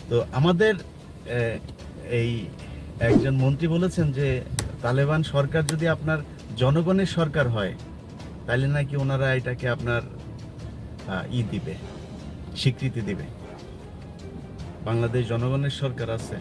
তো আমাদের এই একজন মন্ত্রী বলেছেন যে তালেবান সরকার যদি আপনার জনগণের সরকার হয় তাহলে নাকি ওনারা এটাকে আপনার দিবে, স্বীকৃতি দিবে। বাংলাদেশ জনগণের সরকার আছে,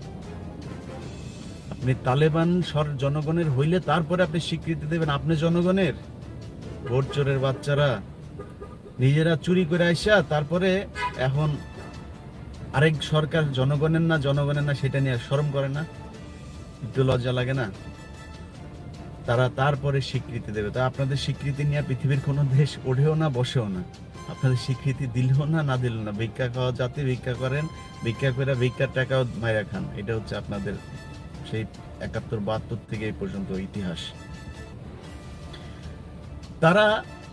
আপনি তালেবান জনগণের হইলে তারপরে আপনি স্বীকৃতি দেবেন। আপনি জনগণের ভোট চোরের বাচ্চারা নিজেরা চুরি করে আইসা তারপরে এখন আরেক সরকার জনগণের না সেটা নিয়ে শরম করে না? একটু লজ্জা লাগে না? তারা তারপরে স্বীকৃতি দেবে। তা আপনাদের স্বীকৃতি নিয়ে পৃথিবীর কোনো দেশ ওঠেও না, বসেও না। আপনাদের স্বীকৃতি দিলেও না দিল না, ভিক্ষা খাওয়া জাতি, ভিক্ষা করেন, ভিক্ষা করে ভিক্ষার টাকাও মাইরা খান। এটা হচ্ছে আপনাদের সেই 71-72 থেকে এই পর্যন্ত ইতিহাস। তারা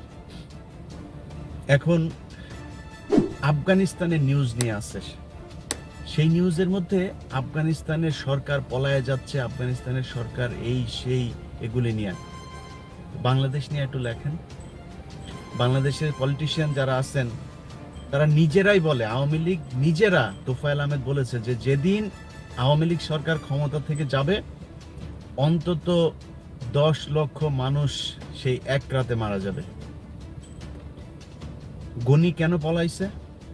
এখন আফগানিস্তানের নিউজ নিয়ে আসছে। সেই নিউজের মধ্যে আফগানিস্তানের সরকার পলায়ে যাচ্ছে, আফগানিস্তানের সরকার এই সেই এগুলি নিয়ে। বাংলাদেশ নিয়ে একটু লেখেন। বাংলাদেশের পলিটিশিয়ান যারা আছেন তারা নিজেরাই বলে, আওয়ামী লীগ নিজেরা, তোফায়েল আহমেদ বলেছে যে যেদিন আওয়ামী লীগ সরকার ক্ষমতা থেকে যাবে অন্তত 10 লক্ষ মানুষ সেই এক রাতে মারা যাবে। গনি কেন পলাইছে?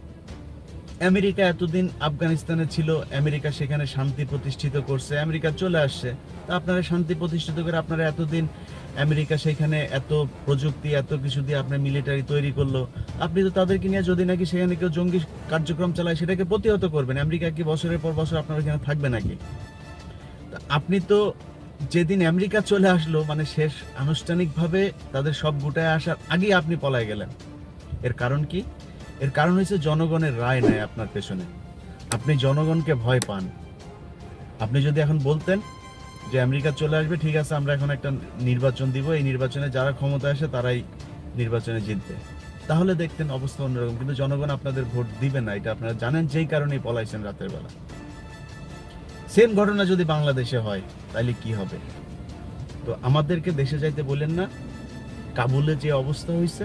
আমেরিকা এতদিন আফগানিস্তানে ছিল, আমেরিকা সেখানে শান্তি প্রতিষ্ঠিত করছে, আমেরিকা চলে আসছে। তা আপনারা শান্তি প্রতিষ্ঠিত করে আপনারা এতদিন আমেরিকা সেখানে এত প্রযুক্তি এত কিছু দিয়ে আপনার মিলিটারি তৈরি করলো, আপনি তো তাদেরকে নিয়ে যদি নাকি সেখানে কেউ জঙ্গি কার্যক্রম চালায় সেটাকে প্রতিহত করবেন। আমেরিকা কি বছরের পর বছর আপনার এখানে থাকবে নাকি? আপনি তো যেদিন আমেরিকা চলে আসলো মানে শেষ আনুষ্ঠানিকভাবে তাদের সব গুটায় আসার আগেই আপনি পলায় গেলেন। এর কারণ কি? এর কারণ হচ্ছে জনগণের রায় নেয় আপনার পেছনে। আপনি জনগণকে ভয় পান। আপনি যদি এখন বলতেন যে আমেরিকা চলে আসবে, ঠিক আছে আমরা এখন একটা নির্বাচন দিব, এই নির্বাচনে যারা ক্ষমতা আসে তারাই নির্বাচনে জিতবে, তাহলে দেখতেন অবস্থা অন্যরকম। কিন্তু জনগণ আপনাদের ভোট দিবে না, এটা আপনারা জানেন, যেই কারণেই পলাইছেন রাতের বেলা। সেম ঘটনা যদি বাংলাদেশে হয় তাহলে কি হবে? তো আমাদেরকে দেশে যাইতে বলেন না। কাবুলে যে অবস্থা হয়েছে,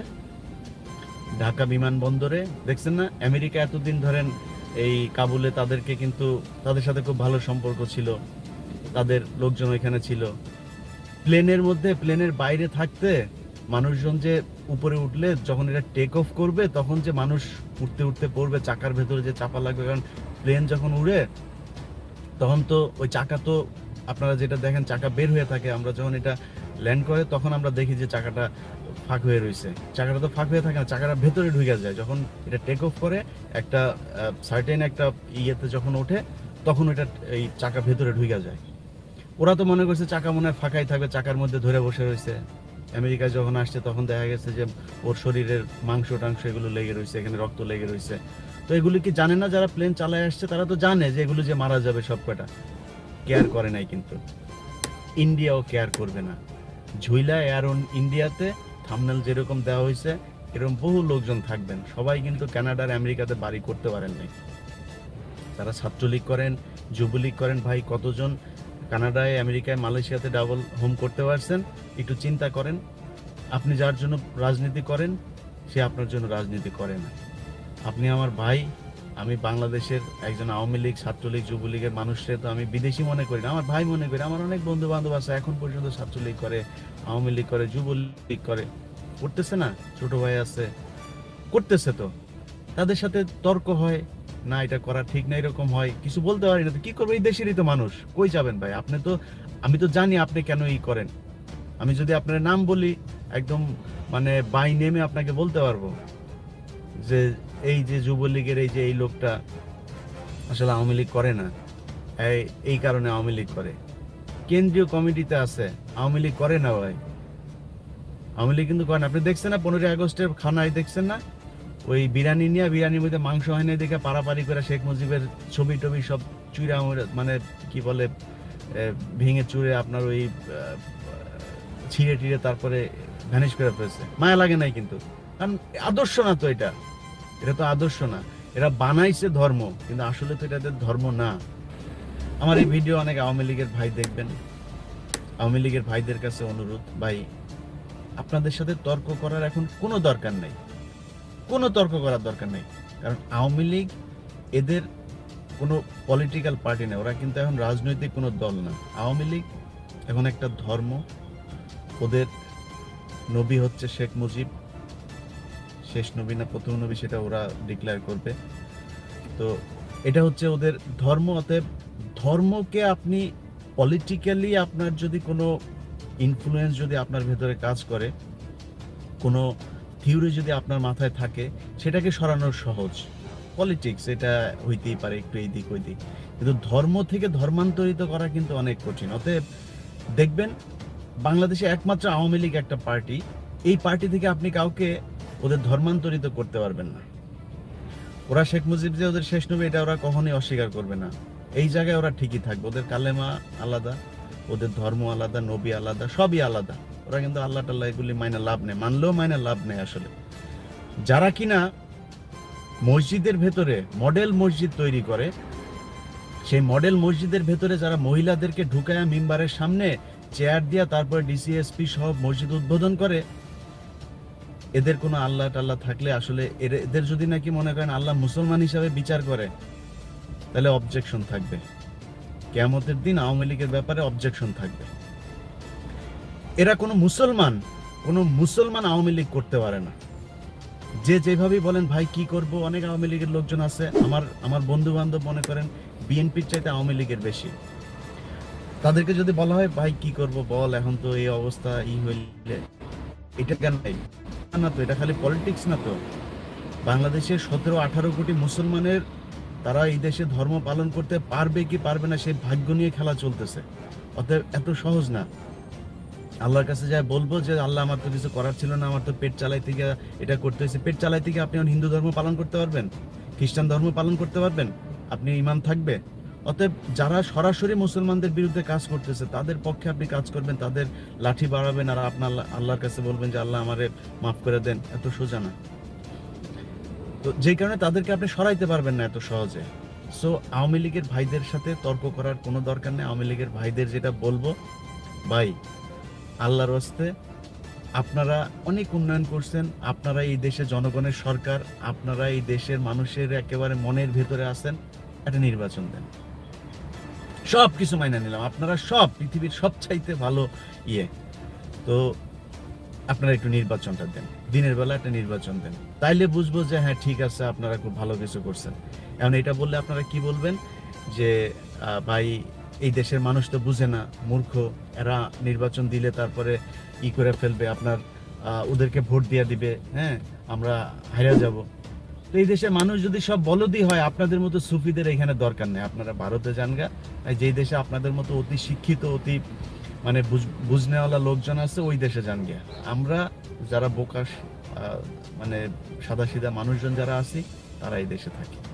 ঢাকা বিমানবন্দরে দেখছেন না? আমেরিকা এতদিন ধরেন এই কাবুলে তাদেরকে কিন্তু তাদের সাথে খুব ভালো সম্পর্ক ছিল, তাদের লোকজন ওইখানে ছিল। প্লেনের মধ্যে, প্লেনের বাইরে থাকতে মানুষজন যে উপরে উঠলে যখন এটা টেক অফ করবে তখন যে মানুষ উঠতে উঠতে পড়বে, চাকার ভেতরে যে চাপা লাগবে, কারণ প্লেন যখন উড়ে তখন তো ওই চাকা তো আপনারা যেটা দেখেন চাকা বের হয়ে থাকে, আমরা যখন এটা ল্যান্ড করে তখন আমরা দেখি যে চাকাটা ফাঁক হয়ে রয়েছে। চাকাটা তো ফাঁক হয়ে থাকে না, চাকাটা ভেতরে ঢুকে যায়। যখন এটা টেক অফ করে একটা সার্টেন একটা ইয়েতে যখন ওঠে তখন এটা এই চাকা ভেতরে ঢুকে যায়। ওরা তো মনে করছে চাকা মনে হয় ফাঁকাই থাকবে, চাকার মধ্যে ধরে বসে রয়েছে। আমেরিকায় যখন আসছে তখন দেখা গেছে যে ওর শরীরের মাংস টাংস এগুলো লেগে রয়েছে, এখানে রক্ত লেগে রয়েছে। তো এগুলি কি জানে না যারা প্লেন চালায় আসছে? তারা তো জানে যে এগুলো যে মারা যাবে সব কটা, কেয়ার করে নাই। কিন্তু ইন্ডিয়াও কেয়ার করবে না। ঝুইলা এয়ার ইন্ডিয়াতে থাম্বনেল যেরকম দেওয়া হয়েছে এরকম বহু লোকজন থাকবেন, সবাই কিন্তু কানাডার আমেরিকাতে বাড়ি করতে পারেন নাই। তারা ছাত্রলীগ করেন, যুবলীগ করেন, ভাই কতজন কানাডায়, আমেরিকায়, মালয়েশিয়াতে ডাবল হোম করতে পারছেন? একটু চিন্তা করেন। আপনি যার জন্য রাজনীতি করেন সে আপনার জন্য রাজনীতি করে না। আপনি আমার ভাই, আমি বাংলাদেশের একজন আওয়ামী লীগ, ছাত্রলীগ, যুবলীগের মানুষকে তো আমি বিদেশি মনে করি না, আমার ভাই মনে করি। আমার অনেক বন্ধু বান্ধব আছে এখন পর্যন্ত ছাত্রলীগ করে, আওয়ামী লীগ করে, যুবলীগ করে, করতেছে না? ছোট ভাই আছে, করতেছে। তো তাদের সাথে তর্ক হয় না, এটা করা ঠিক না, এরকম হয়, কিছু বলতে পারি না। তো কি করবো? এই দেশেরই তো মানুষ, কই যাবেন ভাই? আপনি তো, আমি তো জানি আপনি কেন ই করেন। আমি যদি আপনার নাম বলি একদম মানে বাই নেমে আপনাকে বলতে পারবো যে এই যে যুবলীগের এই যে এই লোকটা আসলে আওয়ামী লীগ করে না, এই কারণে আওয়ামী লীগ করে। কেন্দ্রীয় কমিটিতে আছে, আওয়ামী লীগ করে না ভাই, আওয়ামী লীগ কিন্তু করে না। আপনি দেখছেন না 15ই আগস্টের খানায় দেখছেন না? ওই বিরিয়ানি নিয়ে, বিরিয়ানির মধ্যে মাংস হয় না দেখে পারাপারি করে শেখ মুজিবের ছবি টবি সব চুরা মানে কি বলে ভেঙে চুরে আপনার ওই ছিঁড়ে টিড়ে তারপরে ভ্যানিশ করে ফেলছে। মায়া লাগে নাই কিন্তু, কারণ আদর্শ না তো, এটা তো আদর্শ না। এরা বানাইছে ধর্ম, কিন্তু আসলে তো এটা ধর্ম না। আমার এই ভিডিও অনেক আওয়ামী লীগের ভাই দেখবেন। আওয়ামী লীগের ভাইদের কাছে অনুরোধ, ভাই আপনাদের সাথে তর্ক করার এখন কোনো দরকার নাই, কোনো তর্ক করার দরকার নেই। কারণ আওয়ামী লীগ এদের কোনো পলিটিক্যাল পার্টি না, ওরা কিন্তু এখন রাজনৈতিক কোনো দল না। আওয়ামী লীগ এখন একটা ধর্ম, ওদের নবী হচ্ছে শেখ মুজিব, শেষ নবী না প্রথম নবী সেটা ওরা ডিক্লেয়ার করবে। তো এটা হচ্ছে ওদের ধর্ম। অতএব ধর্মকে আপনি পলিটিক্যালি আপনার যদি কোনো ইনফ্লুয়েন্স যদি আপনার ভেতরে কাজ করে, কোনো থিওরি যদি আপনার মাথায় থাকে, সেটাকে সরানো সহজ। পলিটিক্স এটা হইতেই পারে একটু এই দিক ওই দিক, কিন্তু ধর্ম থেকে ধর্মান্তরিত করা কিন্তু অনেক কঠিন। অতএব দেখবেন বাংলাদেশে একমাত্র আওয়ামী লীগ একটা পার্টি, এই পার্টি থেকে আপনি কাউকে ওদের ধর্মান্তরিত করতে পারবেন না। ওরা শেখ মুজিব যে ওদের শেষ নবী এটা ওরা কখনোই অস্বীকার করবে না, এই জায়গায় ওরা ঠিকই থাকবে। ওদের কালেমা আলাদা, ওদের ধর্ম আলাদা, নবী আলাদা, সবই আলাদা। ওরা কিন্তু আল্লাহ টাল্লাহ এগুলি মাইনে লাভ নেই, মানলেও মাইনে লাভ নেই। আসলে যারা কিনা মসজিদের ভেতরে মডেল মসজিদ তৈরি করে, সেই মডেল মসজিদের ভেতরে যারা মহিলাদেরকে ঢুকায়া মিম্বারের সামনে চেয়ার দিয়া তারপর ডিসিএসপি সহ মসজিদ উদ্বোধন করে, এদের কোনো আল্লাহ টাল্লাহ থাকলে আসলে এদের যদি নাকি মনে করেন আল্লাহ মুসলমান হিসাবে বিচার করে, তাহলে অবজেকশন থাকবে। কিয়ামতের দিন আওয়ামী লীগের ব্যাপারে অবজেকশন থাকবে। এরা কোনো মুসলমান আওয়ামী লীগ করতে পারে না। যে যেভাবেই বলেন ভাই কি করব, অনেক আওয়ামী লীগের লোকজন আছে, আমার বন্ধু বান্ধব মনে করেন বিএনপির চাইতে আওয়ামী লীগের বেশি। তাদেরকে যদি বলা হয় ভাই কি করব বল, এখন তো এই অবস্থা হইলে, এটা কেন না, তো এটা খালি পলিটিক্স না। তো বাংলাদেশের 17-18 কোটি মুসলমানের তারা এই দেশে ধর্ম পালন করতে পারবে কি পারবে না সেই ভাগ্য নিয়ে খেলা চলতেছে। অতএব এত সহজ না। আল্লাহর কাছে যাই বলবো যে আল্লাহ আমার তো কিছু করার ছিল না, আমার তো পেট চালাইতে গিয়ে এটা করতে হয়েছে। পেট চালাইতে গিয়ে আপনি হিন্দু ধর্ম পালন করতে পারবেন, খ্রিস্টান ধর্ম পালন করতে পারবেন, আপনি ইমান থাকবে। অতএব যারা সরাসরি মুসলমানদের বিরুদ্ধে কাজ করতেছে তাদের পক্ষে আপনি কাজ করবেন, তাদের লাঠি বাড়াবেন, আর আপনার আল্লাহর কাছে বলবেন যে আল্লাহ আমারে মাফ করে দেন। এত সোজা না। তো যেই কারণে তাদেরকে আপনি সরাইতে পারবেন না এত সহজে। সো আওয়ামী লীগের ভাইদের সাথে তর্ক করার কোনো দরকার নেই। আওয়ামী লীগের ভাইদের যেটা বলবো, ভাই আল্লাহর হস্তে আপনারা অনেক উন্নয়ন করছেন, আপনারা এই দেশে জনগণের সরকার, আপনারা এই দেশের মানুষের একেবারে মনের ভেতরে আছেন, একটা নির্বাচন দেন। সব কিছু মাইনা নিলাম, আপনারা সব পৃথিবীর সবচাইতে ভালো তো আপনারা একটু নির্বাচনটা দেন, দিনের বেলা একটা নির্বাচন দেন, তাইলে বুঝবো যে হ্যাঁ ঠিক আছে আপনারা খুব ভালো কিছু করছেন। এখন এটা বললে আপনারা কি বলবেন যে ভাই এই দেশের মানুষ তো বুঝে না, মূর্খ, এরা নির্বাচন দিলে তারপরে করে ফেলবে, আপনার ওদেরকে ভোট দিয়ে দিবে, হ্যাঁ আমরা হারিয়ে যাব। তো এই দেশের মানুষ যদি সব বলদি হয়, আপনাদের মতো সুফিদের এখানে দরকার নেই, আপনারা ভারতে যান গা। যেই দেশে আপনাদের মতো অতি শিক্ষিত, অতি মানে বুঝনেওয়ালা লোকজন আছে, ওই দেশে যান গিয়া। আমরা যারা বোকা মানে সাদা সিধা মানুষজন যারা আছি, তারা এই দেশে থাকি।